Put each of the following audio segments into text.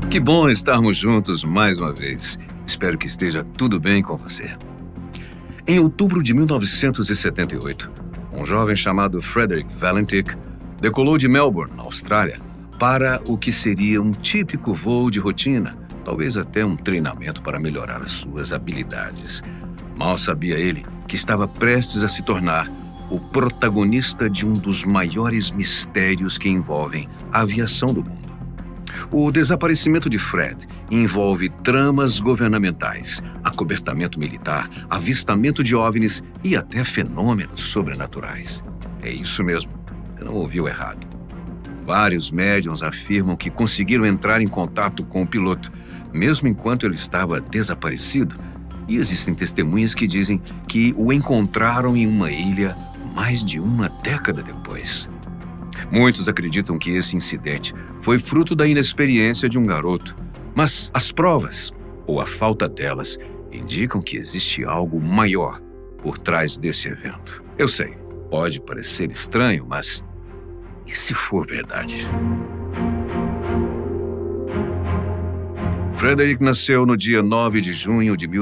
Que bom estarmos juntos mais uma vez. Espero que esteja tudo bem com você. Em outubro de 1978, um jovem chamado Frederick Valentick decolou de Melbourne, na Austrália, para o que seria um típico voo de rotina, talvez até um treinamento para melhorar as suas habilidades. Mal sabia ele que estava prestes a se tornar o protagonista de um dos maiores mistérios que envolvem a aviação do mundo. O desaparecimento de Fred envolve tramas governamentais, acobertamento militar, avistamento de OVNIs e até fenômenos sobrenaturais. É isso mesmo, você não ouviu errado. Vários médiuns afirmam que conseguiram entrar em contato com o piloto, mesmo enquanto ele estava desaparecido, e existem testemunhas que dizem que o encontraram em uma ilha mais de uma década depois. Muitos acreditam que esse incidente foi fruto da inexperiência de um garoto, mas as provas, ou a falta delas, indicam que existe algo maior por trás desse evento. Eu sei, pode parecer estranho, mas e se for verdade? Frederick nasceu no dia 9 de junho de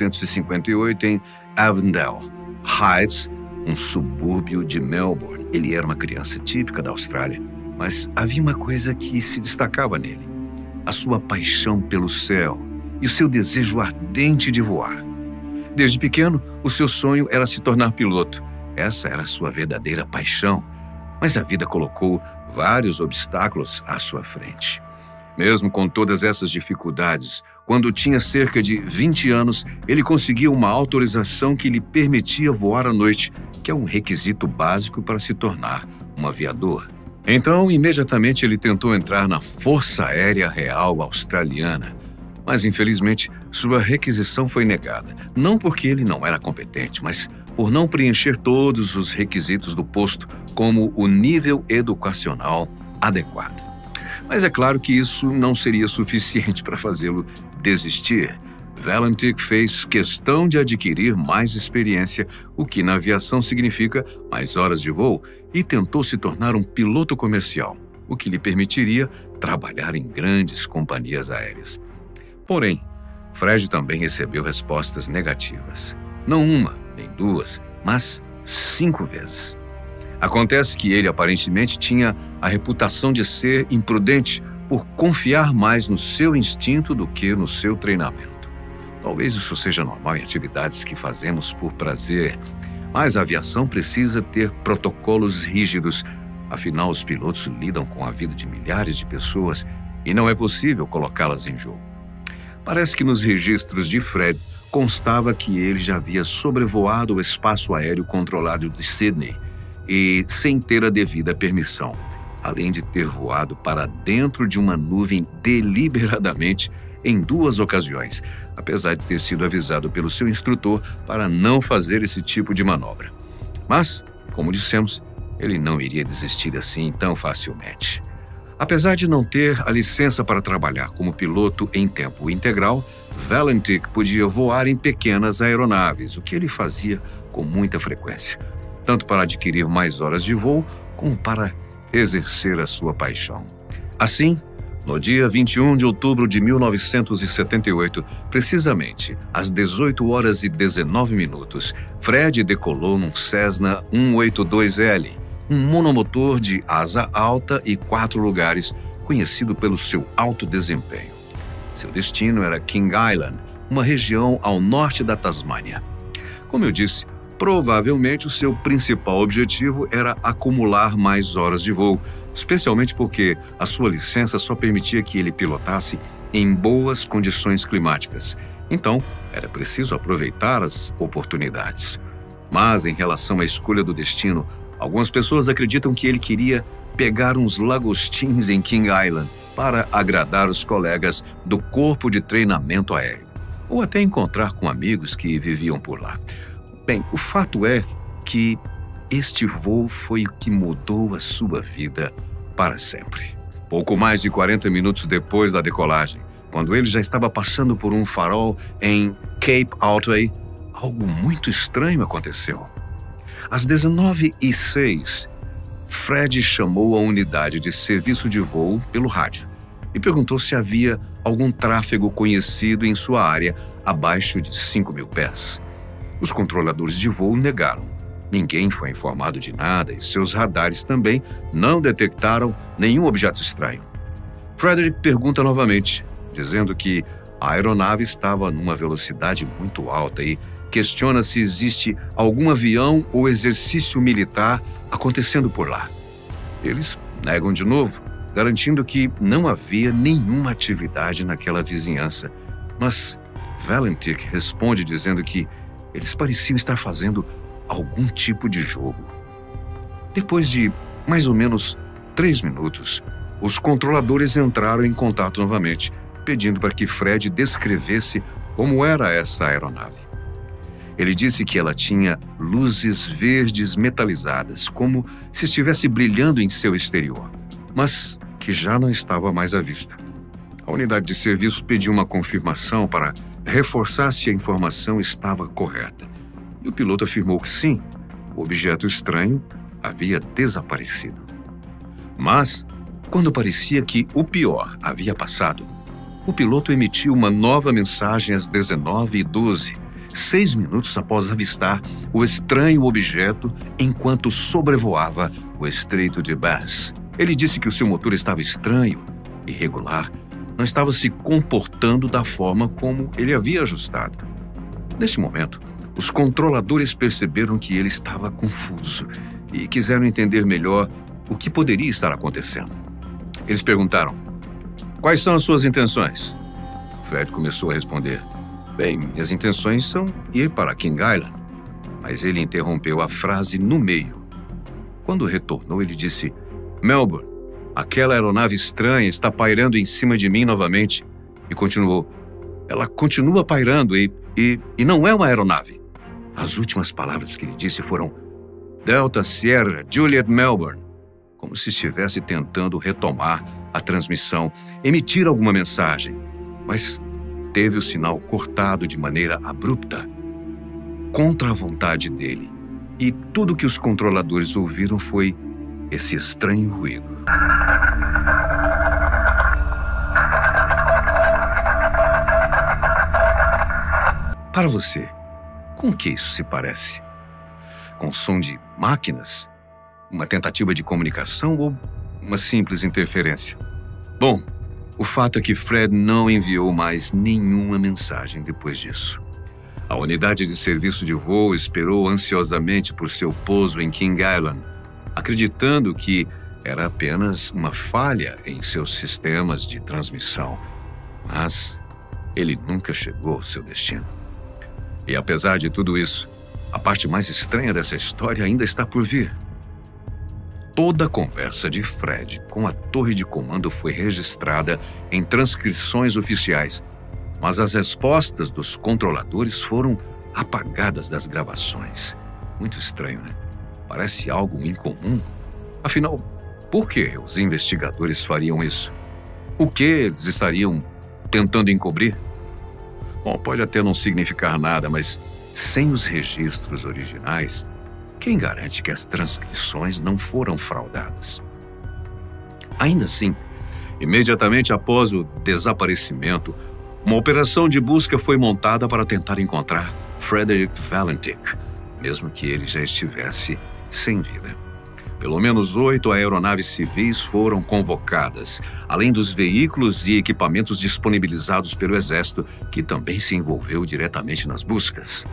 1958 em Avondale Heights, um subúrbio de Melbourne. Ele era uma criança típica da Austrália, mas havia uma coisa que se destacava nele: a sua paixão pelo céu e o seu desejo ardente de voar. Desde pequeno, o seu sonho era se tornar piloto. Essa era a sua verdadeira paixão, mas a vida colocou vários obstáculos à sua frente. Mesmo com todas essas dificuldades, quando tinha cerca de 20 anos, ele conseguiu uma autorização que lhe permitia voar à noite, que é um requisito básico para se tornar um aviador. Então, imediatamente ele tentou entrar na Força Aérea Real Australiana, mas infelizmente sua requisição foi negada, não porque ele não era competente, mas por não preencher todos os requisitos do posto, como o nível educacional adequado. Mas é claro que isso não seria suficiente para fazê-lo desistir. Valentick fez questão de adquirir mais experiência, o que na aviação significa mais horas de voo, e tentou se tornar um piloto comercial, o que lhe permitiria trabalhar em grandes companhias aéreas. Porém, Fred também recebeu respostas negativas. Não uma, nem duas, mas 5 vezes. Acontece que ele aparentemente tinha a reputação de ser imprudente por confiar mais no seu instinto do que no seu treinamento. Talvez isso seja normal em atividades que fazemos por prazer, mas a aviação precisa ter protocolos rígidos, afinal os pilotos lidam com a vida de milhares de pessoas e não é possível colocá-las em jogo. Parece que nos registros de Fred constava que ele já havia sobrevoado o espaço aéreo controlado de Sydney, e sem ter a devida permissão, além de ter voado para dentro de uma nuvem deliberadamente em 2 ocasiões, apesar de ter sido avisado pelo seu instrutor para não fazer esse tipo de manobra. Mas, como dissemos, ele não iria desistir assim tão facilmente. Apesar de não ter a licença para trabalhar como piloto em tempo integral, Valentick podia voar em pequenas aeronaves, o que ele fazia com muita frequência, tanto para adquirir mais horas de voo, como para exercer a sua paixão. Assim, no dia 21 de outubro de 1978, precisamente às 18h19, Fred decolou num Cessna 182L, um monomotor de asa alta e 4 lugares, conhecido pelo seu alto desempenho. Seu destino era King Island, uma região ao norte da Tasmânia. Como eu disse, provavelmente o seu principal objetivo era acumular mais horas de voo, especialmente porque a sua licença só permitia que ele pilotasse em boas condições climáticas. Então, era preciso aproveitar as oportunidades. Mas, em relação à escolha do destino, algumas pessoas acreditam que ele queria pegar uns lagostins em King Island para agradar os colegas do corpo de treinamento aéreo, ou até encontrar com amigos que viviam por lá. Bem, o fato é que este voo foi o que mudou a sua vida para sempre. Pouco mais de 40 minutos depois da decolagem, quando ele já estava passando por um farol em Cape Otway, algo muito estranho aconteceu. Às 19h06, Fred chamou a unidade de serviço de voo pelo rádio. e perguntou se havia algum tráfego conhecido em sua área abaixo de 5.000 pés. Os controladores de voo negaram. Ninguém foi informado de nada e seus radares também não detectaram nenhum objeto estranho. Frederick pergunta novamente, dizendo que a aeronave estava numa velocidade muito alta e questiona se existe algum avião ou exercício militar acontecendo por lá. Eles negam de novo, garantindo que não havia nenhuma atividade naquela vizinhança. Mas Valentick responde dizendo que eles pareciam estar fazendo algum tipo de jogo. Depois de mais ou menos 3 minutos, os controladores entraram em contato novamente, pedindo para que Fred descrevesse como era essa aeronave. Ele disse que ela tinha luzes verdes metalizadas, como se estivesse brilhando em seu exterior, mas que já não estava mais à vista. A unidade de serviço pediu uma confirmação para reforçar se a informação estava correta. E o piloto afirmou que sim, o objeto estranho havia desaparecido. Mas, quando parecia que o pior havia passado, o piloto emitiu uma nova mensagem às 19h12, 6 minutos após avistar o estranho objeto enquanto sobrevoava o Estreito de Bass. Ele disse que o seu motor estava estranho, irregular, não estava se comportando da forma como ele havia ajustado. Neste momento, os controladores perceberam que ele estava confuso e quiseram entender melhor o que poderia estar acontecendo. Eles perguntaram: "Quais são as suas intenções?" Fred começou a responder: "Bem, minhas intenções são ir para King Island." Mas ele interrompeu a frase no meio. Quando retornou, ele disse: "Melbourne, aquela aeronave estranha está pairando em cima de mim novamente." E continuou: "Ela continua pairando e não é uma aeronave." As últimas palavras que ele disse foram Delta Sierra Juliet Melbourne, como se estivesse tentando retomar a transmissão, emitir alguma mensagem, mas teve o sinal cortado de maneira abrupta, contra a vontade dele, e tudo que os controladores ouviram foi esse estranho ruído. Para você, com que isso se parece? Com som de máquinas? Uma tentativa de comunicação ou uma simples interferência? Bom, o fato é que Fred não enviou mais nenhuma mensagem depois disso. A unidade de serviço de voo esperou ansiosamente por seu pouso em King Island, acreditando que era apenas uma falha em seus sistemas de transmissão. Mas ele nunca chegou ao seu destino. E apesar de tudo isso, a parte mais estranha dessa história ainda está por vir. Toda a conversa de Fred com a torre de comando foi registrada em transcrições oficiais, mas as respostas dos controladores foram apagadas das gravações. Muito estranho, né? Parece algo incomum. Afinal, por que os investigadores fariam isso? O que eles estariam tentando encobrir? Bom, pode até não significar nada, mas sem os registros originais, quem garante que as transcrições não foram fraudadas? Ainda assim, imediatamente após o desaparecimento, uma operação de busca foi montada para tentar encontrar Frederick Valentick, mesmo que ele já estivesse sem vida. Pelo menos 8 aeronaves civis foram convocadas, além dos veículos e equipamentos disponibilizados pelo Exército, que também se envolveu diretamente nas buscas.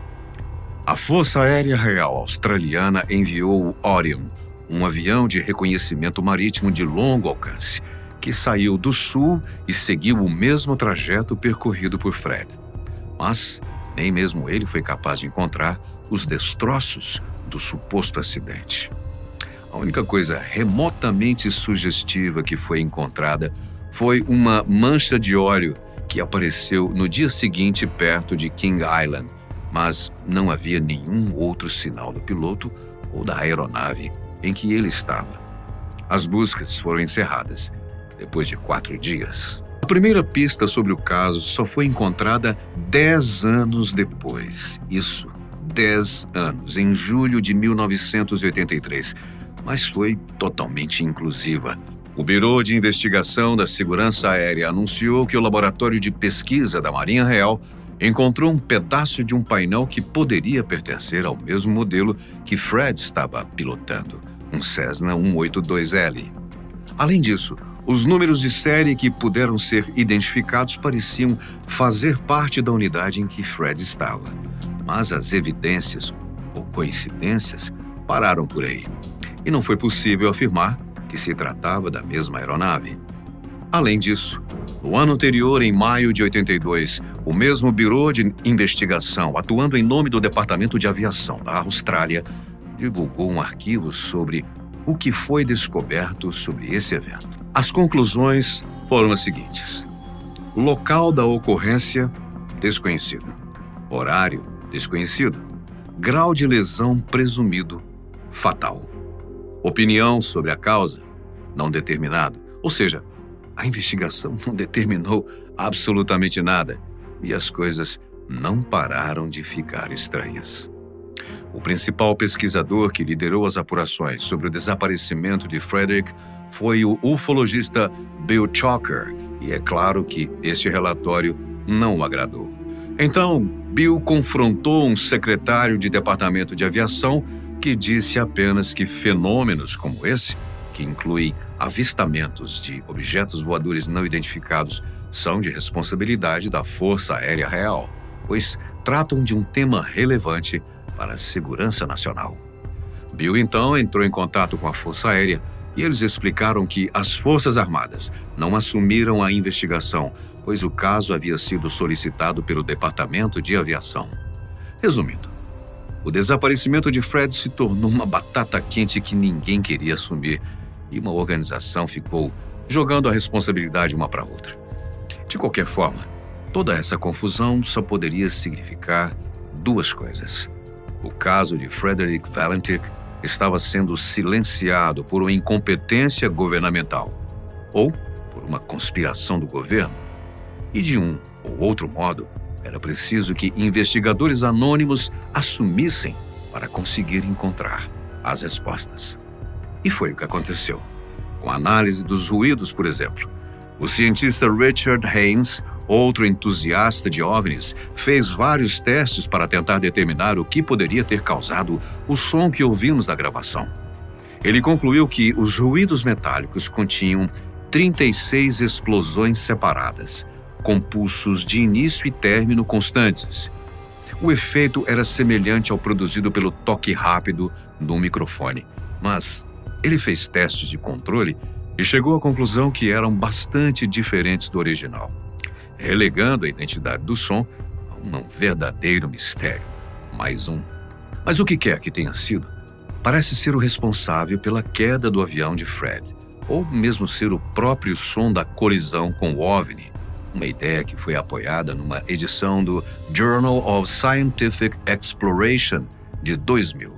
A Força Aérea Real Australiana enviou o Orion, um avião de reconhecimento marítimo de longo alcance, que saiu do sul e seguiu o mesmo trajeto percorrido por Fred. Mas nem mesmo ele foi capaz de encontrar os destroços do suposto acidente. A única coisa remotamente sugestiva que foi encontrada foi uma mancha de óleo que apareceu no dia seguinte perto de King Island, mas não havia nenhum outro sinal do piloto ou da aeronave em que ele estava. As buscas foram encerradas depois de 4 dias. A primeira pista sobre o caso só foi encontrada 10 anos depois. Isso, 10 anos, em julho de 1983. Mas foi totalmente inclusiva. O Bureau de Investigação da Segurança Aérea anunciou que o Laboratório de Pesquisa da Marinha Real encontrou um pedaço de um painel que poderia pertencer ao mesmo modelo que Fred estava pilotando, um Cessna 182L. Além disso, os números de série que puderam ser identificados pareciam fazer parte da unidade em que Fred estava. Mas as evidências, ou coincidências, pararam por aí. E não foi possível afirmar que se tratava da mesma aeronave. Além disso, no ano anterior, em maio de 82, o mesmo Bureau de Investigação, atuando em nome do Departamento de Aviação da Austrália, divulgou um arquivo sobre o que foi descoberto sobre esse evento. As conclusões foram as seguintes: local da ocorrência, desconhecido. Horário, desconhecido. Grau de lesão presumido, fatal. Opinião sobre a causa, não determinado. Ou seja, a investigação não determinou absolutamente nada e as coisas não pararam de ficar estranhas. O principal pesquisador que liderou as apurações sobre o desaparecimento de Frederick foi o ufologista Bill Chalker, e é claro que este relatório não o agradou. Então, Bill confrontou um secretário de departamento de aviação que disse apenas que fenômenos como esse, que incluem avistamentos de objetos voadores não identificados, são de responsabilidade da Força Aérea Real, pois tratam de um tema relevante para a segurança nacional. Bill então entrou em contato com a Força Aérea e eles explicaram que as Forças Armadas não assumiram a investigação, pois o caso havia sido solicitado pelo Departamento de Aviação. Resumindo, o desaparecimento de Fred se tornou uma batata quente que ninguém queria assumir e uma organização ficou jogando a responsabilidade uma para outra. De qualquer forma, toda essa confusão só poderia significar duas coisas. O caso de Frederick Valentich estava sendo silenciado por uma incompetência governamental ou por uma conspiração do governo. E de um ou outro modo, era preciso que investigadores anônimos assumissem para conseguir encontrar as respostas. E foi o que aconteceu. Com a análise dos ruídos, por exemplo, o cientista Richard Haynes, outro entusiasta de OVNIs, fez vários testes para tentar determinar o que poderia ter causado o som que ouvimos na gravação. Ele concluiu que os ruídos metálicos continham 36 explosões separadas, com pulsos de início e término constantes. O efeito era semelhante ao produzido pelo toque rápido do microfone, mas ele fez testes de controle e chegou à conclusão que eram bastante diferentes do original, relegando a identidade do som a um verdadeiro mistério. Mais um. Mas o que quer que tenha sido, parece ser o responsável pela queda do avião de Fred, ou mesmo ser o próprio som da colisão com o OVNI, uma ideia que foi apoiada numa edição do Journal of Scientific Exploration de 2000.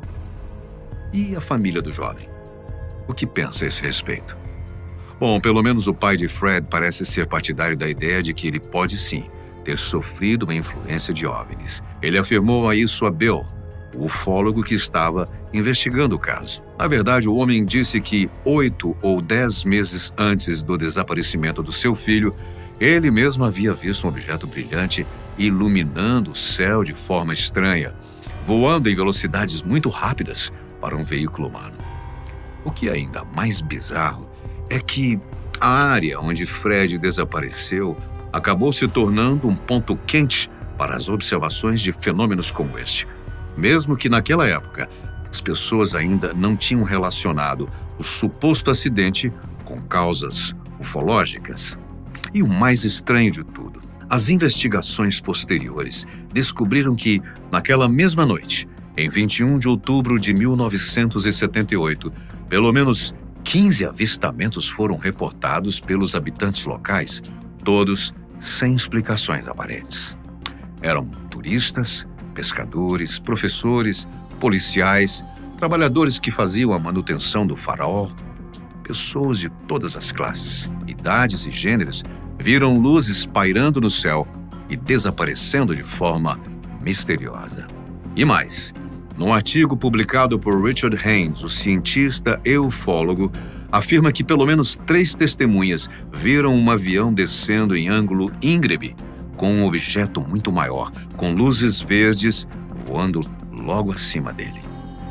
E a família do jovem? O que pensa a esse respeito? Bom, pelo menos o pai de Fred parece ser partidário da ideia de que ele pode sim ter sofrido uma influência de OVNIs. Ele afirmou isso a Bill, o ufólogo que estava investigando o caso. Na verdade, o homem disse que 8 ou 10 meses antes do desaparecimento do seu filho, ele mesmo havia visto um objeto brilhante iluminando o céu de forma estranha, voando em velocidades muito rápidas para um veículo humano. O que é ainda mais bizarro é que a área onde Fred desapareceu acabou se tornando um ponto quente para as observações de fenômenos como este, mesmo que naquela época as pessoas ainda não tinham relacionado o suposto acidente com causas ufológicas. E o mais estranho de tudo, as investigações posteriores descobriram que, naquela mesma noite, em 21 de outubro de 1978, pelo menos 15 avistamentos foram reportados pelos habitantes locais, todos sem explicações aparentes. Eram turistas, pescadores, professores, policiais, trabalhadores que faziam a manutenção do farol. Pessoas de todas as classes, idades e gêneros viram luzes pairando no céu e desaparecendo de forma misteriosa. E mais, num artigo publicado por Richard Haynes, o cientista e ufólogo, afirma que pelo menos 3 testemunhas viram um avião descendo em ângulo íngreme, com um objeto muito maior, com luzes verdes voando logo acima dele.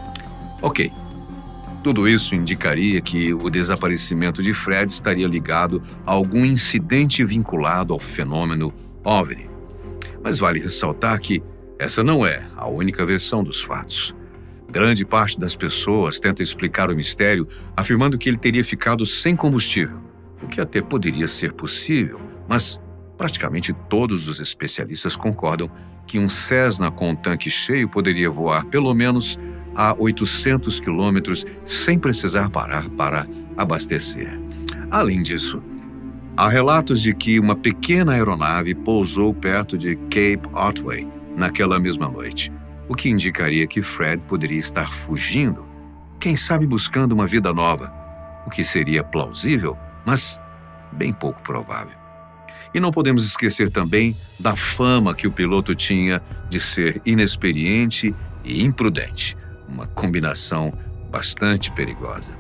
Ok, tudo isso indicaria que o desaparecimento de Fred estaria ligado a algum incidente vinculado ao fenômeno OVNI. Mas vale ressaltar que essa não é a única versão dos fatos. Grande parte das pessoas tenta explicar o mistério afirmando que ele teria ficado sem combustível, o que até poderia ser possível, mas praticamente todos os especialistas concordam que um Cessna com um tanque cheio poderia voar pelo menos a 800 quilômetros sem precisar parar para abastecer. Além disso, há relatos de que uma pequena aeronave pousou perto de Cape Otway naquela mesma noite, o que indicaria que Fred poderia estar fugindo, quem sabe buscando uma vida nova, o que seria plausível, mas bem pouco provável. E não podemos esquecer também da fama que o piloto tinha de ser inexperiente e imprudente, uma combinação bastante perigosa.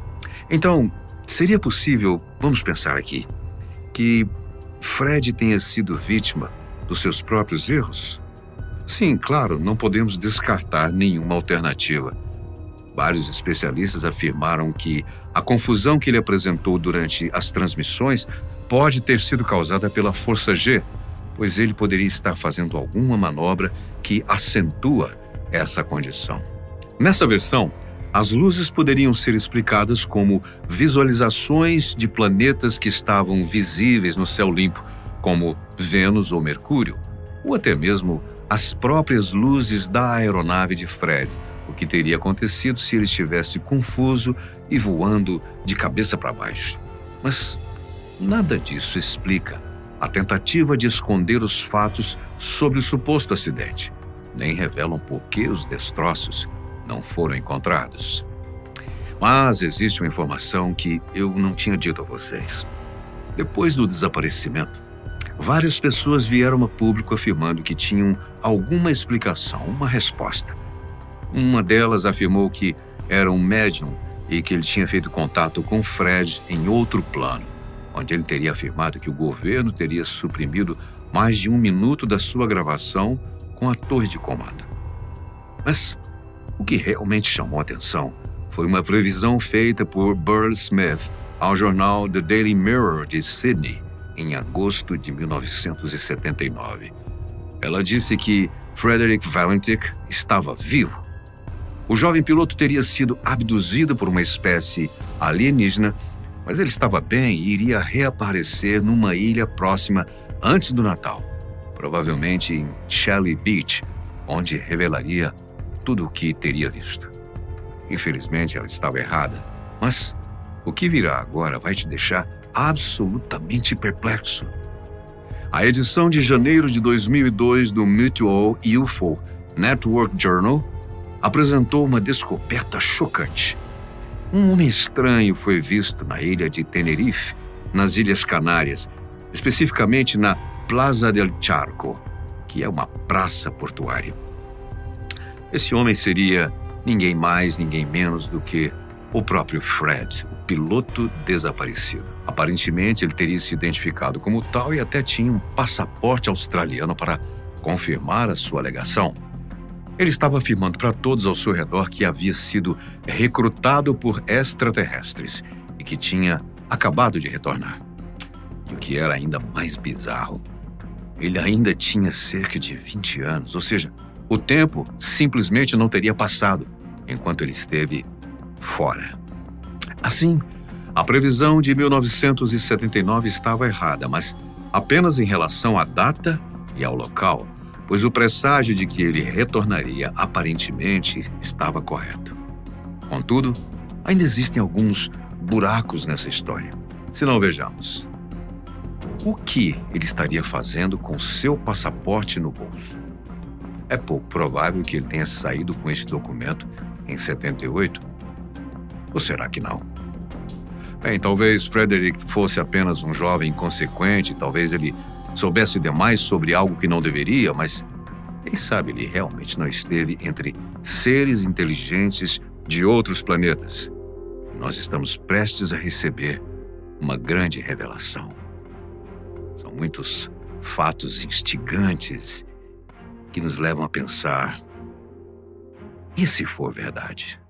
Então, seria possível, vamos pensar aqui, que Fred tenha sido vítima dos seus próprios erros? Sim, claro, não podemos descartar nenhuma alternativa. Vários especialistas afirmaram que a confusão que ele apresentou durante as transmissões pode ter sido causada pela força G, pois ele poderia estar fazendo alguma manobra que acentua essa condição. Nessa versão, as luzes poderiam ser explicadas como visualizações de planetas que estavam visíveis no céu limpo, como Vênus ou Mercúrio, ou até mesmo as próprias luzes da aeronave de Fred, o que teria acontecido se ele estivesse confuso e voando de cabeça para baixo. Mas nada disso explica a tentativa de esconder os fatos sobre o suposto acidente, nem revelam por que os destroços não foram encontrados. Mas existe uma informação que eu não tinha dito a vocês. Depois do desaparecimento, várias pessoas vieram a público afirmando que tinham alguma explicação, uma resposta. Uma delas afirmou que era um médium e que ele tinha feito contato com Fred em outro plano, onde ele teria afirmado que o governo teria suprimido mais de 1 minuto da sua gravação com a torre de comando. Mas o que realmente chamou a atenção foi uma previsão feita por Burl Smith ao jornal The Daily Mirror de Sydney, em agosto de 1979. Ela disse que Frederick Valentic estava vivo. O jovem piloto teria sido abduzido por uma espécie alienígena, mas ele estava bem e iria reaparecer numa ilha próxima antes do Natal, provavelmente em Shelly Beach, onde revelaria tudo o que teria visto. Infelizmente, ela estava errada, mas o que virá agora vai te deixar absolutamente perplexo. A edição de janeiro de 2002 do Mutual UFO Network Journal apresentou uma descoberta chocante. Um homem estranho foi visto na ilha de Tenerife, nas Ilhas Canárias, especificamente na Plaza del Charco, que é uma praça portuária. Esse homem seria ninguém mais, ninguém menos do que o próprio Fred, o piloto desaparecido. Aparentemente, ele teria se identificado como tal e até tinha um passaporte australiano para confirmar a sua alegação. Ele estava afirmando para todos ao seu redor que havia sido recrutado por extraterrestres e que tinha acabado de retornar. E o que era ainda mais bizarro, ele ainda tinha cerca de 20 anos, ou seja, o tempo simplesmente não teria passado enquanto ele esteve fora. Assim, a previsão de 1979 estava errada, mas apenas em relação à data e ao local, pois o presságio de que ele retornaria aparentemente estava correto. Contudo, ainda existem alguns buracos nessa história. Se não, vejamos. O que ele estaria fazendo com seu passaporte no bolso? É pouco provável que ele tenha saído com esse documento em 78? Ou será que não? Bem, talvez Frederick fosse apenas um jovem inconsequente, talvez ele soubesse demais sobre algo que não deveria, mas quem sabe ele realmente não esteve entre seres inteligentes de outros planetas. Nós estamos prestes a receber uma grande revelação. São muitos fatos instigantes que nos levam a pensar: e se for verdade?